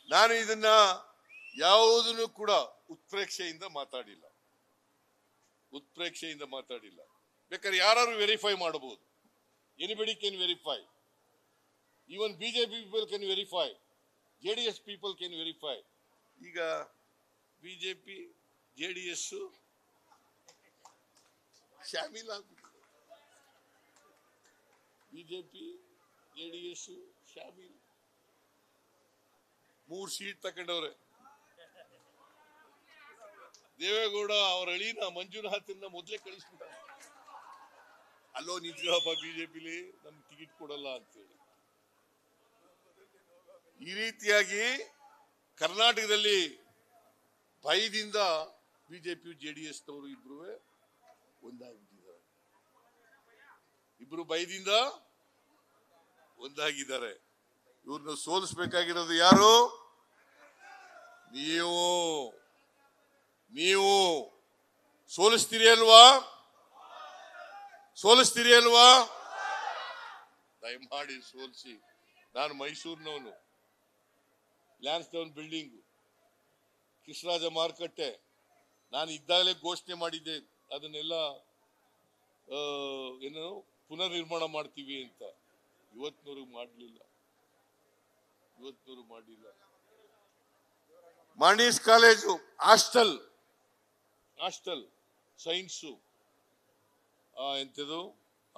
ನಾನು ಇದನ್ನ ಯಾವುದನ್ನು ಕೂಡ ಉತ್ಪ್ರೇಕ್ಷೆಯಿಂದ ಮಾತಾಡಿಲ್ಲ. ಬೇಕಾದ್ರೆ ಯಾರು ವೆರಿಫೈ ಮಾಡಬಹುದು. Anybody can verify. Even BJP people can verify. JDS people can verify. ಈಗ ಬಿಜೆಪಿ JDS ಶಾಮೀಲ್ ಆಗ್ಬಿಟ್ಟಿದೆ. ಬಿಜೆಪಿ JDS ಶಾಮೀಲ್. 3 ಸೀಟ್ ತಗೊಂಡವ್ರೆ. ದೇವೇಗೌಡ ಅವರ ಅಳಿನ ಮಂಜುನಾಥನ್ನ ಮೊದಲೇ ಕಳಿಸ್ಬಿಟ್ಟ. ಅಲ್ಲೋ ನಿಂತ್ಕೊಳ್ಳಪ್ಪ ಬಿಜೆಪಿಲಿ ನಮ್ಗೆ ಟಿಕೆಟ್ ಕೊಡಲ್ಲ ಅಂತೇಳಿ. ಈ ರೀತಿಯಾಗಿ ಕರ್ನಾಟಕದಲ್ಲಿ ಭಯದಿಂದ ಬಿಜೆಪಿ JDS ನವರು ಇಬ್ರು ಒಂದಾಗಿದ್ದಾರೆ. ಇಬ್ರು ಭಯದಿಂದ ಒಂದಾಗಿದ್ದಾರೆ. ಇವ್ರನ್ನ ಸೋಲಿಸಬೇಕಾಗಿರೋದು ಯಾರು? ನೀವು ಸೋಲಿಸ್ತೀರಿ ಅಲ್ವಾ? ದಯಮಾಡಿ ಸೋಲಿಸಿ. ನಾನು ಮೈಸೂರಿನವನು. ಲ್ಯಾನ್ಸ್ಡೌನ್ ಬಿಲ್ಡಿಂಗ್, ಕೃಷ್ಣರಾಜ ಮಾರುಕಟ್ಟೆ ನಾನು ಇದ್ದಾಗಲೇ ಘೋಷಣೆ ಮಾಡಿದ್ದೆ ಅದನ್ನೆಲ್ಲ ಏನು ಪುನರ್ ನಿರ್ಮಾಣ ಮಾಡ್ತೀವಿ ಅಂತ. ಇವತ್ತಿನವರೆಗೂ ಮಾಡಲಿಲ್ಲ. ಮಾಂಡೀಸ್ ಕಾಲೇಜು ಹಾಸ್ಟೆಲ್ ಸೈನ್ಸು ಎಂಥದ್ದು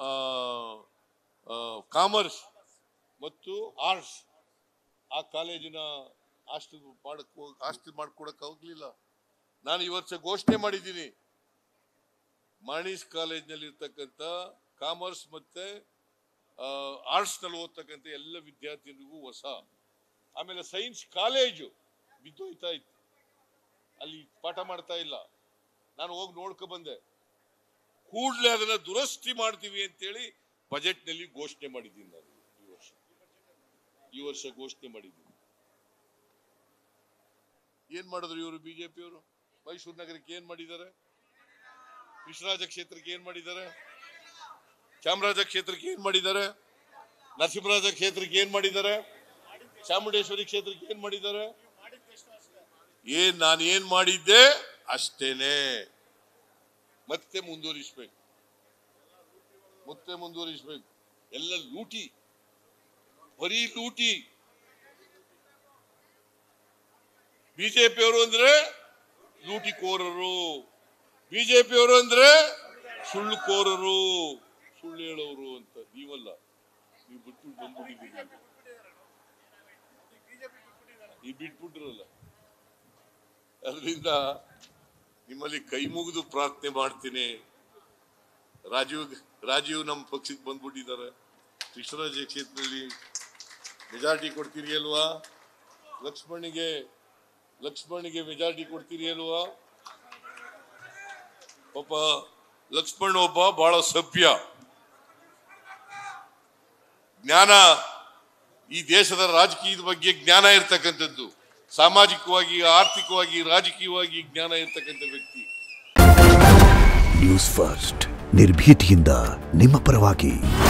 ಕಾಮರ್ಸ್ ಮತ್ತು ಆರ್ಟ್ಸ್ ಆ ಕಾಲೇಜಿನ ಹಾಸ್ಟೆಲ್ ಮಾಡ್ಕೊಡಕ್ ಹೋಗ್ಲಿಲ್ಲ. ನಾನು ಈ ವರ್ಷ ಘೋಷಣೆ ಮಾಡಿದ್ದೀನಿ. ಮಾಂಡೀಸ್ ಕಾಲೇಜ್ನಲ್ಲಿ ಇರ್ತಕ್ಕಂಥ ಕಾಮರ್ಸ್ ಮತ್ತೆ ಆರ್ಟ್ಸ್ ನಲ್ಲಿ ಓದ್ತಕ್ಕಂಥ ಎಲ್ಲ ವಿದ್ಯಾರ್ಥಿಗಳಿಗೂ ಹೊಸ. ಆಮೇಲೆ ಸೈನ್ಸ್ ಕಾಲೇಜು ಬಿದ್ದೋಯ್ತಾ ಇತ್ತು, ಅಲ್ಲಿ ಪಾಠ ಮಾಡ್ತಾ ಇಲ್ಲ. ನಾನು ಹೋಗಿ ನೋಡ್ಕೊ ಬಂದೆ. ಕೂಡಲೇ ಅದನ್ನ ದುರಸ್ತಿ ಮಾಡ್ತೀವಿ ಅಂತೇಳಿ ಬಜೆಟ್ ನಲ್ಲಿ ಘೋಷಣೆ ಮಾಡಿದ್ದೀನಿ. ನಾನು ಈ ವರ್ಷ ಘೋಷಣೆ ಮಾಡಿದ್ದೀನಿ. ಏನ್ ಮಾಡಿದ್ರು ಇವರು ಬಿಜೆಪಿಯವರು? ಮೈಸೂರು ನಗರಕ್ಕೆ ಏನ್ ಮಾಡಿದ್ದಾರೆ? ಕೃಷ್ಣರಾಜ ಕ್ಷೇತ್ರಕ್ಕೆ ಏನ್ ಮಾಡಿದ್ದಾರೆ? ಚಾಮರಾಜ ಕ್ಷೇತ್ರಕ್ಕೆ ಏನ್ ಮಾಡಿದ್ದಾರೆ? ನರಸಿಂಹರಾಜ ಕ್ಷೇತ್ರಕ್ಕೆ ಏನ್ ಮಾಡಿದ್ದಾರೆ? ಚಾಮುಂಡೇಶ್ವರಿ ಕ್ಷೇತ್ರಕ್ಕೆ ಏನ್ ಮಾಡಿದ್ದಾರೆ? ನಾನು ಏನ್ ಮಾಡಿದ್ದೆ ಅಷ್ಟೇನೆ. ಮತ್ತೆ ಮುಂದುವರಿಸಬೇಕು. ಎಲ್ಲ ಲೂಟಿ, ಬರೀ ಲೂಟಿ. ಬಿಜೆಪಿಯವರು ಅಂದ್ರೆ ಲೂಟಿಕೋರರು, ಬಿಜೆಪಿಯವರು ಅಂದ್ರೆ ಸುಳ್ಳುಕೋರರು, ಸುಳ್ಳು ಹೇಳೋರು ಅಂತ. ನೀವಲ್ಲ, ನೀವು ಬಿಟ್ಟು ಬಂದ್ಬಿಟ್ಟಿದ್ದೀರಿ. ಈ ಬಿಟ್ಬಿಟ್ರಲ್ಲ. ಅದರಿಂದ ನಿಮ್ಮಲ್ಲಿ ಕೈ ಮುಗಿದು ಪ್ರಾರ್ಥನೆ ಮಾಡ್ತೀನಿ. ರಾಜೀವ್ ನಮ್ಮ ಪಕ್ಷಕ್ಕೆ ಬಂದ್ಬಿಟ್ಟಿದ್ದಾರೆ. ಕೃಷ್ಣರಾಜ ಕ್ಷೇತ್ರದಲ್ಲಿ ಮೆಜಾರಿಟಿ ಕೊಡ್ತೀರಿ ಅಲ್ವಾ? ಲಕ್ಷ್ಮಣಿಗೆ ಮೆಜಾರಿಟಿ ಕೊಡ್ತೀರಿ ಅಲ್ವಾ? ಪಾಪ ಲಕ್ಷ್ಮಣ್ ಒಬ್ಬ ಬಹಳ ಸಭ್ಯ, ಜ್ಞಾನ, ಈ ದೇಶದ ರಾಜಕೀಯದ ಬಗ್ಗೆ ಜ್ಞಾನ ಇರ್ತಕ್ಕಂಥದ್ದು, ಸಾಮಾಜಿಕವಾಗಿ, ಆರ್ಥಿಕವಾಗಿ, ರಾಜಕೀಯವಾಗಿ ಜ್ಞಾನ ಇರ್ತಕ್ಕಂಥ ವ್ಯಕ್ತಿ. ನ್ಯೂಸ್ ಫಸ್ಟ್, ನಿರ್ಭೀತಿಯಿಂದ ನಿಮ್ಮ ಪರವಾಗಿ.